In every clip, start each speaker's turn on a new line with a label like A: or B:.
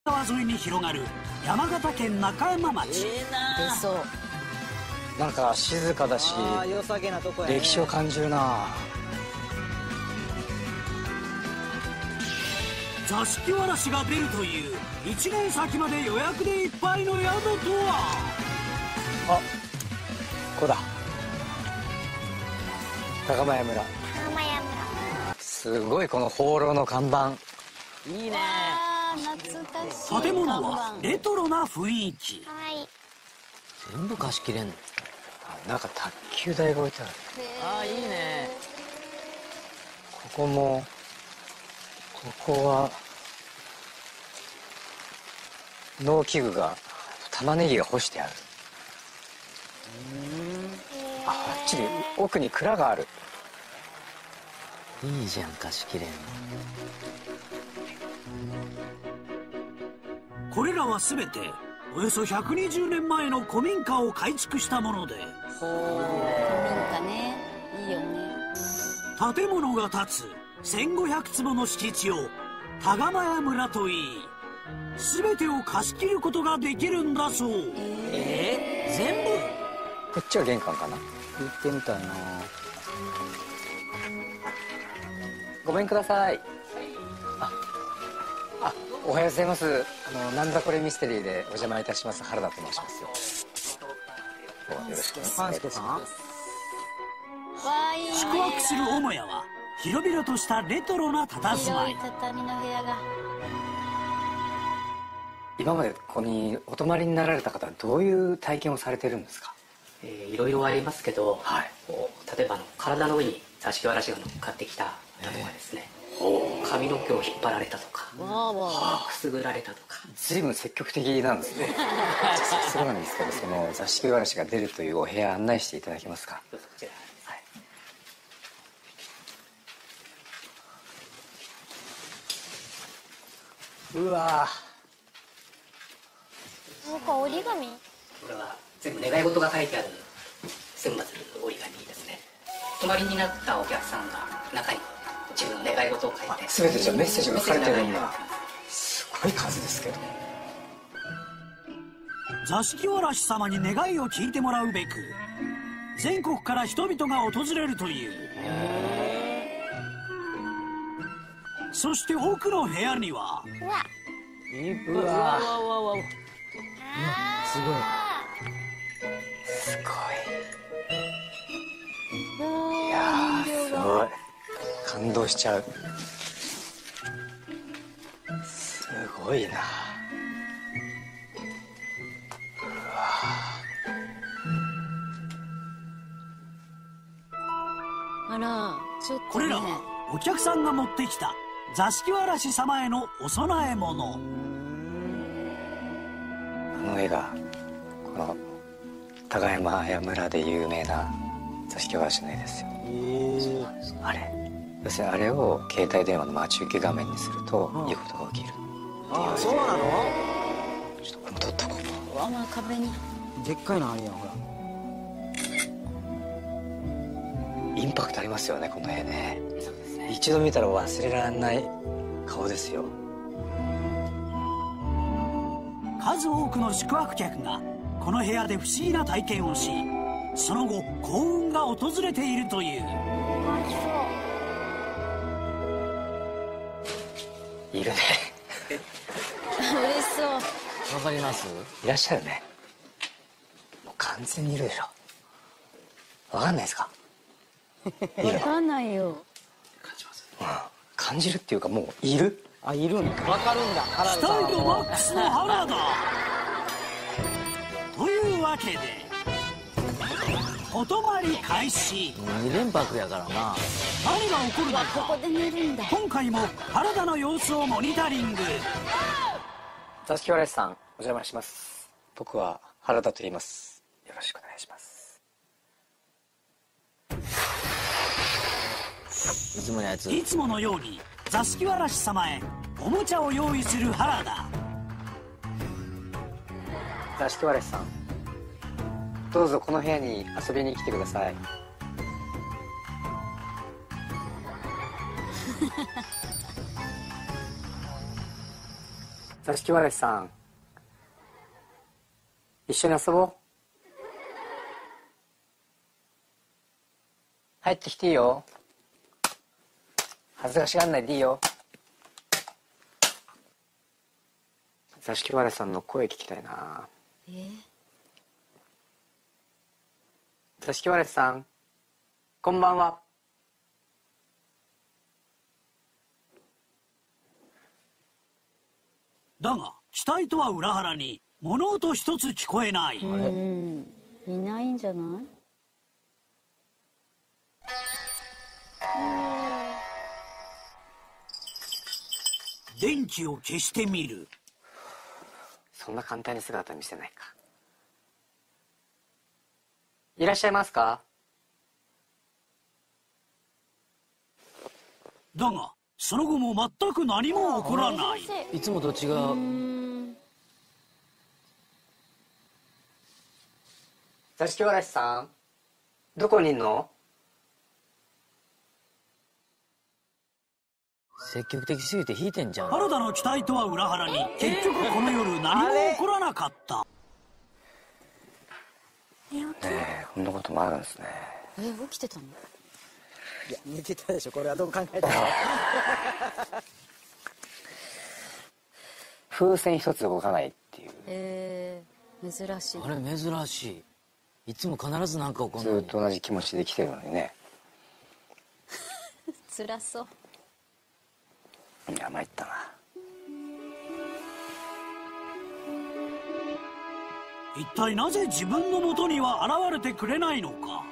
A: 川沿いに広がる山形県中山町。
B: なんか静かだし歴史を感じるな。
A: 座敷わらしが出るという1年先まで予約でいっぱいの宿とは。
B: あ、ここだ。高間屋村。すごいこの放浪の看板。
C: いいね。
D: 懐かしい。
A: 建物はレトロな雰囲気。
C: 全部貸し切れんの。
B: なんか卓球台が置いてある。
C: あ、いいね。
B: ここも、ここは農機具が、玉ねぎが干してある。あっちに奥に蔵がある。
C: いいじゃん、貸し切れんの。
A: これらは全ておよそ120年前の古民家を改築したもので、
D: 古民家ね、いいよね。
A: 建物が建つ1500坪の敷地を田釜屋村といい、全てを貸し切ることができるんだそう。全部？
B: こっちは玄関かな。行ってみたいな。ごめんください。おはようございます。なんだこれミステリーでお邪魔いたします。原田と申しますよ。よろしくお願いします。
A: 宿泊する母屋は広々としたレトロな佇まい。
D: 畳の部屋が。
B: 今までここにお泊まりになられた方はどういう体験をされてるんですか？
E: いろいろありますけど、例えば体の上に座敷わらしが乗っかってきたとかですね、髪の毛を引っ張られたとか、くすぐられたとか。
B: 随分積極的なんですね。早速なんですけど、その座敷わらしが出るというお部屋案内していただけますか？
E: こちら。
B: うわ
D: なんか折り紙？
E: これは全部願い事が書いてある千羽鶴折り紙ですね。泊まりになったお客さんが中に自分の願い事を書いて、
B: 全てじゃメッセージが書かれてるんだ。すごい数ですけど。
A: 座敷わらし様に願いを聞いてもらうべく全国から人々が訪れるという。そして奥の部屋には、
B: うわすごい。いやー、すごい。感動しちゃう。すごいな。
D: あら、ちょっとね。
A: これらはお客さんが持ってきた座敷わらし様へのお供え物。
B: この絵がこの高山屋村で有名な座敷わらしの絵ですよ。あれ、要するにあれを携帯電話の待ち受け画面にするといいことが起きるって言われてる。
C: そうなの？
B: ちょっとこれも撮っとこう。
D: あ、まあ壁に。
C: でっかいのあるやん、ほら。
B: インパクトありますよね、この絵ね。一度見たら忘れられない顔ですよ。
A: 数多くの宿泊客がこの部屋で不思議な体験をし、その後幸運が訪れているという。
B: いるね。
D: 嬉しそう。
C: わかります？
B: いらっしゃるね。もう完全にいるでしょ。わかんないですか？
D: わかんないよ。
B: 感じるっていうか、もういる。
C: あ、いるんだ。わかるんだ。原
A: 期
C: 田さん。
A: 待度マックスの原田というわけでお泊まり開始。
C: 2連泊やからな。
A: 何が起こるの
D: ここ
A: か、
D: で寝るんだ。
A: 今回も原田の様子をモニタリング。
B: 座敷わらしさん、お邪魔します。僕は原田と言います。よろしくお願いします。
C: いつものやつ。
A: いつものように座敷わらし様へおもちゃを用意する原田。
B: 座敷わらしさん、どうぞこの部屋に遊びに来てください。座座敷わらしさん、一緒に遊ぼう。入ってきていいよ。恥ずかしがんないでいいよ。座敷わらしさんの声聞きたいな。座敷わらしさん、こんばんは。
A: だが期待とは裏腹に物音一つ聞こえない。
D: いないんじゃない？
A: 電気を消してみる。
B: そんな簡単に姿見せないか。いらっしゃいますか？
A: だがその後も全く何も起こらない。
C: いつもと違う。
B: 座敷わらしさん、どこにいんの？
C: 積極的すぎて引いてんじゃん。
A: 原田の期待とは裏腹に結局この夜何も起こらなかった。
B: こんなこともあるんですね。
D: 起きてたの？
C: いや、寝てたでしょ。これはどう考えたら。
B: 風船一つ動かないっていう。
D: 珍しい。
C: あれ珍しい。いつも必ず何か起こる
B: ず
C: のに。
B: っと同じ気持ちで来てるのにね。
D: 辛そう。
B: いや、参ったな。
A: 一体なぜ自分の元には現れてくれないのか。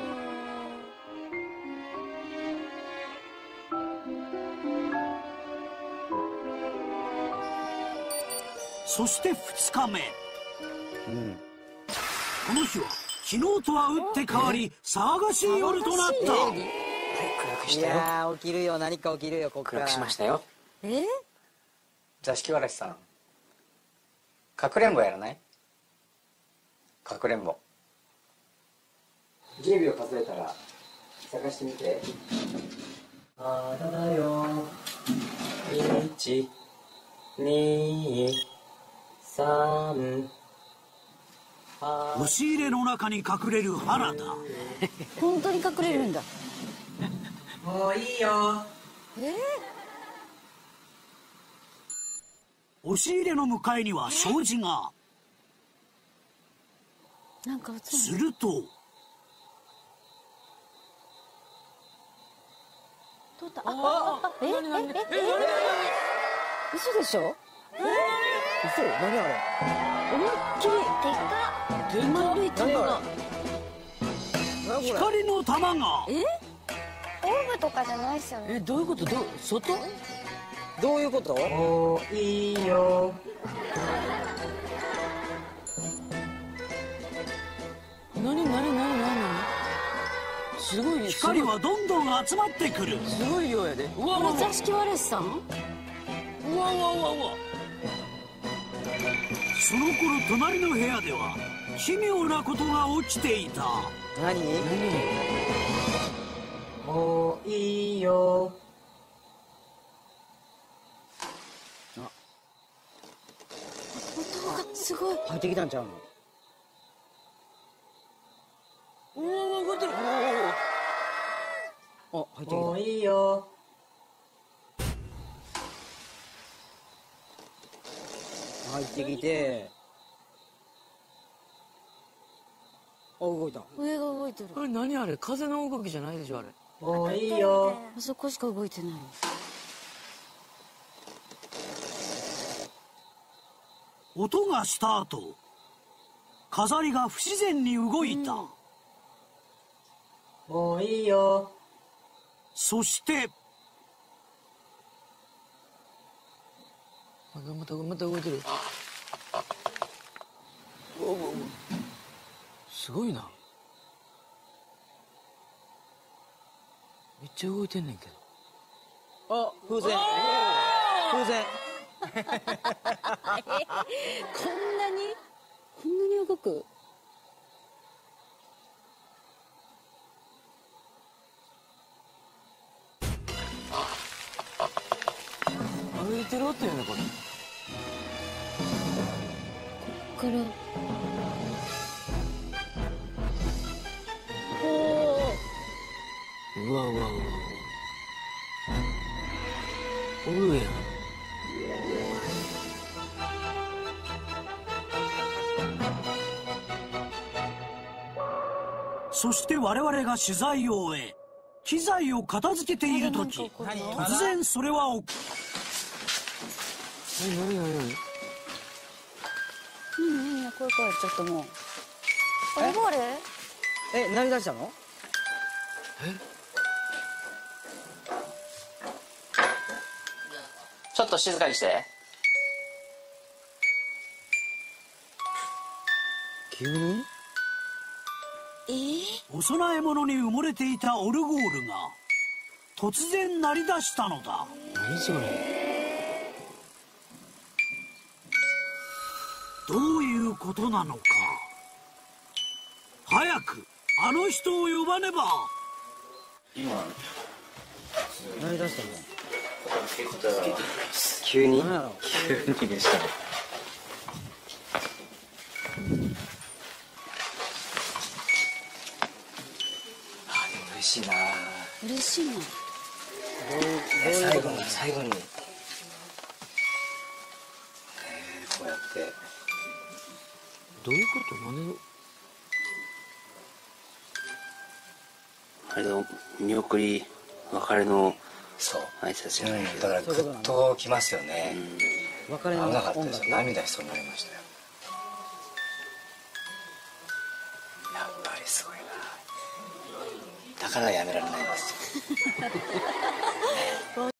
A: そして2日目、この日は昨日とは打って変わり騒がしい夜となった。
B: 暗くしたよ。
C: いやー、起きるよ。何か起きるよ、こっから。
B: 暗くしましたよ。座敷わらしさん、かくれんぼやらない？かくれんぼ。10秒数えたら探してみて。
F: まだだよ。1、2、3。
A: 押し入れの中に隠れる原田。
D: 本当に隠れるんだ。
F: もういいよ。
A: 押し入れの向かいには障子が。
D: なんか映
A: す
D: る。
A: ると
D: 撮った。嘘でしょ？
C: 嘘？何あれ？
D: 思いっきりでかっ。丸い玉が。
A: 光の玉が。
G: オーブとかじゃないっすよね。
C: どういうこと？外？どういうこと？
F: もういいよ。
C: 何？すごい。
A: 光はどんどん集まってくる。
C: すごい量やで。うわ
D: これ座敷わらしさん？
C: うわ。
A: その頃隣の部屋では奇妙なことが起きていた。
C: 何？
F: もういいよ。
D: 音がすごい。
C: 入ってきたんちゃうの？うわ、動いてる。あ、入ってき
F: もういいよ。
C: た。入ってきて。あ、動いた。
D: 上が動いてる。
C: あれ何あれ？風の動きじゃないでしょあれ。
F: もういいよ。
D: あそこしか動いてない。
A: 音がした後、飾りが不自然に動いた。
F: もういいよ。
A: そして
C: また動いてる。すごいな。めっちゃ動いてんねんけど。あ、風船。
D: こんなに動く？
C: 歩いてる音やねこれ。
D: からん。
C: うわうわうわ。おるやん。
A: そして我々が取材を終え機材を片付けている時、突然それは
C: 何
D: 怖い怖い、ちょっともう。オルゴール？
F: 何出したの？
E: ちょっと静かにして。
C: 急に？
A: お供え物に埋もれていたオルゴールが突然鳴り出したのだ。
C: 何それ？
A: どういうことなのか。早くあの人を呼ばねば。
F: 何出したの？
B: 急に
F: 何やろ？
B: 急にでしたね。でも嬉しいな。
D: 嬉しいな。
B: 最後にこうやって
C: どういうこと？何を？
H: あれの見送り、別れの
B: そう
H: 挨拶じゃないけど、
B: だからグッときますよね。
F: 別れの
B: 危なかった
F: 音楽。
B: ですよ。涙しそうになりましたよ。やっぱりすごいな。だからやめられないんですよ。